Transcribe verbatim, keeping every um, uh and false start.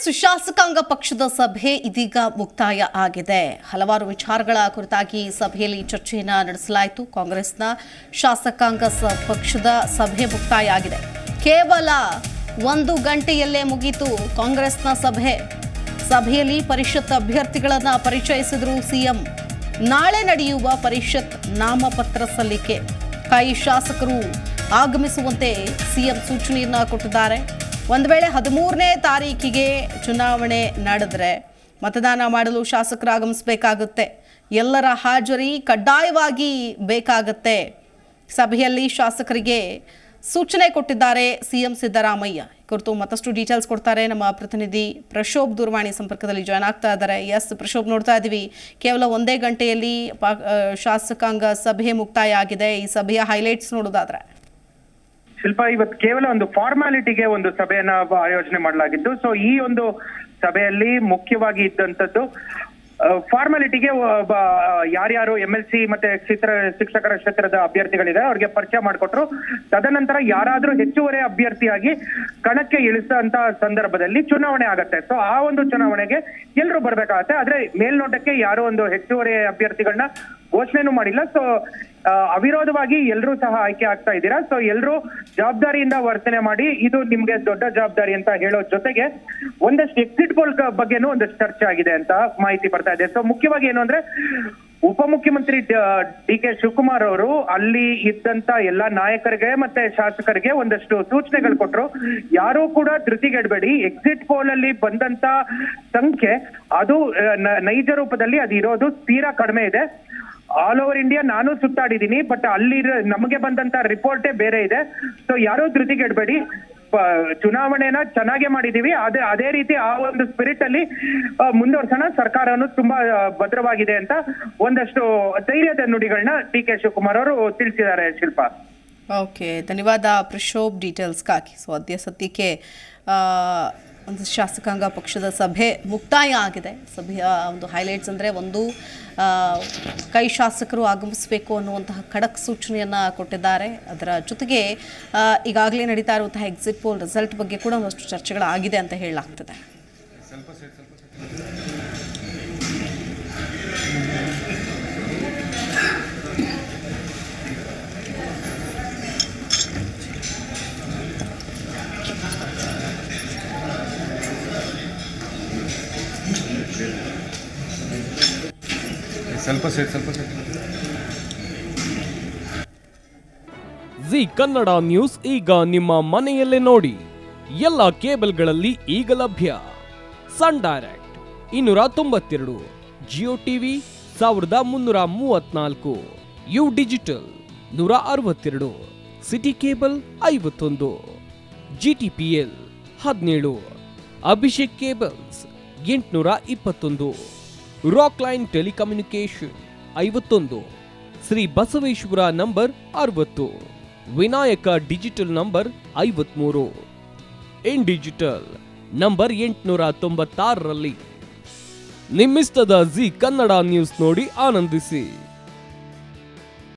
ಕಾಂಗ್ರೆಸ್ ಶಾಸಕಾಂಗ ಪಕ್ಷದ ಸಭೆ ಇದೀಗ ಮುಕ್ತಾಯ ಆಗಿದೆ. ಹಲವಾರು ವಿಚಾರಗಳ ಕುರಿತಾಗಿ ಸಭೆಯಲ್ಲಿ ಚರ್ಚೆಯನ್ನು ನಡೆಸಲಾಯಿತು. ಕಾಂಗ್ರೆಸ್ನ ಶಾಸಕಾಂಗ ಪಕ್ಷದ ಸಭೆ ಮುಕ್ತಾಯ ಆಗಿದೆ. ಕೇವಲ ಒಂದು ಗಂಟೆಯಲ್ಲೇ ಮುಗಿಯಿತು ಕಾಂಗ್ರೆಸ್ನ ಸಭೆ. ಸಭೆಯಲ್ಲಿ ಪರಿಷತ್ ಅಭ್ಯರ್ಥಿಗಳನ್ನು ಪರಿಚಯಿಸಿದರು ಸಿಎಂ. ನಾಳೆ ನಡೆಯುವ ಪರಿಷತ್ ನಾಮಪತ್ರ ಸಲ್ಲಿಕೆ ಕೈ ಶಾಸಕರು ಆಗಮಿಸುವಂತೆ ಸಿಎಂ ಸೂಚನೆಯನ್ನು ಕೊಟ್ಟಿದ್ದಾರೆ. ಒಂದು ವೇಳೆ ಹದಿಮೂರನೇ ತಾರೀಕಿಗೆ ಚುನಾವಣೆ ನಡೆದರೆ ಮತದಾನ ಮಾಡಲು ಶಾಸಕರು ಆಗಮಿಸಬೇಕಾಗುತ್ತೆ. ಎಲ್ಲರ ಹಾಜರಿ ಕಡ್ಡಾಯವಾಗಿ ಬೇಕಾಗುತ್ತೆ. ಸಭೆಯಲ್ಲಿ ಶಾಸಕರಿಗೆ ಸೂಚನೆ ಕೊಟ್ಟಿದ್ದಾರೆ ಸಿಎಂ ಸಿದ್ದರಾಮಯ್ಯ. ಕುರಿತು ಮತ್ತಷ್ಟು ಡೀಟೇಲ್ಸ್ ಕೊಡ್ತಾರೆ ನಮ್ಮ ಪ್ರತಿನಿಧಿ ಪ್ರಶೋಭ್. ದೂರವಾಣಿ ಸಂಪರ್ಕದಲ್ಲಿ ಜಾಯ್ನ್ ಆಗ್ತಾ ಇದ್ದಾರೆ. ಎಸ್ ಪ್ರಶೋಭ್, ನೋಡ್ತಾ ಇದ್ದೀವಿ ಕೇವಲ ಒಂದೇ ಗಂಟೆಯಲ್ಲಿ ಶಾಸಕಾಂಗ ಸಭೆ ಮುಕ್ತಾಯ ಆಗಿದೆ. ಈ ಸಭೆಯ ಹೈಲೈಟ್ಸ್ ನೋಡೋದಾದ್ರೆ ಶಿಲ್ಪ, ಇವತ್ತು ಕೇವಲ ಒಂದು ಫಾರ್ಮಾಲಿಟಿಗೆ ಒಂದು ಸಭೆಯನ್ನ ಆಯೋಜನೆ ಮಾಡಲಾಗಿದ್ದು. ಸೊ ಈ ಒಂದು ಸಭೆಯಲ್ಲಿ ಮುಖ್ಯವಾಗಿ ಇದ್ದಂಥದ್ದು ಫಾರ್ಮಾಲಿಟಿಗೆ ಯಾರ್ಯಾರು ಎಂ ಎಲ್ ಸಿ ಮತ್ತೆ ಕ್ಷೇತ್ರ ಶಿಕ್ಷಕರ ಕ್ಷೇತ್ರದ ಅಭ್ಯರ್ಥಿಗಳಿದೆ ಅವ್ರಿಗೆ ಪರಿಚಯ ಮಾಡಿಕೊಟ್ರು. ತದನಂತರ ಯಾರಾದ್ರೂ ಹೆಚ್ಚುವರಿ ಅಭ್ಯರ್ಥಿಯಾಗಿ ಕಣಕ್ಕೆ ಇಳಿಸಂತ ಸಂದರ್ಭದಲ್ಲಿ ಚುನಾವಣೆ ಆಗತ್ತೆ. ಸೊ ಆ ಒಂದು ಚುನಾವಣೆಗೆ ಎಲ್ಲರೂ ಬರ್ಬೇಕಾಗತ್ತೆ. ಆದ್ರೆ ಮೇಲ್ನೋಟಕ್ಕೆ ಯಾರೋ ಒಂದು ಹೆಚ್ಚುವರಿ ಅಭ್ಯರ್ಥಿಗಳನ್ನ ಘೋಷಣೆನೂ ಮಾಡಿಲ್ಲ. ಸೊ ಅವಿರೋಧವಾಗಿ ಎಲ್ಲರೂ ಸಹ ಆಯ್ಕೆ ಆಗ್ತಾ ಇದ್ದೀರಾ. ಸೊ ಎಲ್ಲರೂ ಜವಾಬ್ದಾರಿಯಿಂದ ವರ್ತನೆ ಮಾಡಿ ಇದು ನಿಮ್ಗೆ ದೊಡ್ಡ ಜವಾಬ್ದಾರಿ ಅಂತ ಹೇಳೋ ಜೊತೆಗೆ ಒಂದಷ್ಟು ಎಕ್ಸಿಟ್ ಪೋಲ್ ಬಗ್ಗೆನೂ ಒಂದಷ್ಟು ಚರ್ಚೆ ಆಗಿದೆ ಅಂತ ಮಾಹಿತಿ ಬರ್ತಾ ಇದೆ. ಸೊ ಮುಖ್ಯವಾಗಿ ಏನು ಅಂದ್ರೆ ಉಪಮುಖ್ಯಮಂತ್ರಿ ಡಿ ಕೆ ಶಿವಕುಮಾರ್ ಅವರು ಅಲ್ಲಿ ಇದ್ದಂತ ಎಲ್ಲಾ ನಾಯಕರಿಗೆ ಮತ್ತೆ ಶಾಸಕರಿಗೆ ಒಂದಷ್ಟು ಸೂಚನೆಗಳು ಕೊಟ್ಟರು. ಯಾರೂ ಕೂಡ ಧೃತಿಗೆಡಬೇಡಿ, ಎಕ್ಸಿಟ್ ಪೋಲ್ ಅಲ್ಲಿ ಬಂದಂತ ಸಂಖ್ಯೆ ಅದು ನೈಜ ರೂಪದಲ್ಲಿ ಅದು ಇರೋದು ತೀರಾ ಕಡಿಮೆ ಇದೆ. ಆಲ್ ಓವರ್ ಇಂಡಿಯಾ ನಾನು ಸುತ್ತಾಡಿದ್ದೀನಿ, ಬಟ್ ಅಲ್ಲಿ ನಮಗೆ ಬಂದಂತ ರಿಪೋರ್ಟೇ ಬೇರೆ ಇದೆ. ಸೊ ಯಾರೂ ಧೃತಿಗೆಡಬೇಡಿ, ಚುನಾವಣೆನ ಚೆನ್ನಾಗೆ ಮಾಡಿದೀವಿ. ಅದೇ ಅದೇ ರೀತಿ ಆ ಒಂದು ಸ್ಪಿರಿಟ್ ಅಲ್ಲಿ ಮುಂದುವರ್ಸೋಣ, ಸರ್ಕಾರನು ತುಂಬಾ ಭದ್ರವಾಗಿದೆ ಅಂತ ಒಂದಷ್ಟು ಧೈರ್ಯದ ನುಡಿಗಳನ್ನ ಡಿ ಕೆ ಶಿವಕುಮಾರ್ ಅವರು ತಿಳಿಸಿದ್ದಾರೆ. ಶಿಲ್ಪ, ಓಕೆ, ಧನ್ಯವಾದ ಪ್ರಶೋಭ್ ಡೀಟೇಲ್ಸ್ಗಾಗಿ. ಸೊ ಅದ್ಯ ಸದ್ಯಕ್ಕೆ ಒಂದು ಶಾಸಕಾಂಗ ಪಕ್ಷದ ಸಭೆ ಮುಕ್ತಾಯ ಆಗಿದೆ. ಸಭೆಯ ಒಂದು ಹೈಲೈಟ್ಸ್ ಅಂದರೆ ಒಂದು ಕೈ ಶಾಸಕರು ಆಗಮಿಸಬೇಕು ಅನ್ನುವಂತಹ ಖಡಕ್ ಸೂಚನೆಯನ್ನು ಕೊಟ್ಟಿದ್ದಾರೆ. ಅದರ ಜೊತೆಗೆ ಈಗಾಗಲೇ ನಡೀತಾ ಇರುವಂತಹ ಎಕ್ಸಿಟ್ ಪೋಲ್ ರಿಸಲ್ಟ್ ಬಗ್ಗೆ ಕೂಡ ಒಂದಷ್ಟು ಚರ್ಚೆಗಳಾಗಿದೆ ಅಂತ ಹೇಳಲಾಗ್ತದೆ. ಸ್ವಲ್ಪ ಸೇಟ್ ಸ್ವಲ್ಪ ಸೇಟ್ ಜಿ ಕನ್ನಡ ನ್ಯೂಸ್ ಈಗ ನಿಮ್ಮ ಮನೆಯಲ್ಲೇ ನೋಡಿ. ಎಲ್ಲ ಕೇಬಲ್ಗಳಲ್ಲಿ ಈಗ ಲಭ್ಯ. ಸನ್ ಡೈರೆಕ್ಟ್ ಇನ್ನೂರ ತೊಂಬತ್ತೆರಡು, ಜಿಯೋ ಟಿವಿ ಸಾವಿರದ ಮುನ್ನೂರ ಮೂವತ್ನಾಲ್ಕು, ಯು ಡಿಜಿಟಲ್ ನೂರ ಅರವತ್ತೆರಡು, ಸಿಟಿ ಕೇಬಲ್ ಐವತ್ತೊಂದು, ಜಿ ಟಿ ಪಿ ಎಲ್ ಹದಿನೇಳು, ಅಭಿಷೇಕ್ ಕೇಬಲ್ಸ್ ಎಂಟುನೂರ ಇಪ್ಪತ್ತೊಂದು, ರಾಕ್ ಲೈನ್ ಟೆಲಿಕಮ್ಯುನಿಕೇಶನ್ ಐವತ್ತೊಂದು, ಶ್ರೀ ಬಸವೇಶ್ವರ ನಂಬರ್ ಅರವತ್ತು, ವಿನಾಯಕ ಡಿಜಿಟಲ್ ನಂಬರ್ ಐವತ್ಮೂರು, ಇನ್ ಡಿಜಿಟಲ್ ನಂಬರ್ ಎಂಟುನೂರ ತೊಂಬತ್ತಾರರಲ್ಲಿ. ನಿಮ್ಮಿಸ್ತದ ಜಿ ಕನ್ನಡ ನ್ಯೂಸ್ ನೋಡಿ ಆನಂದಿಸಿ.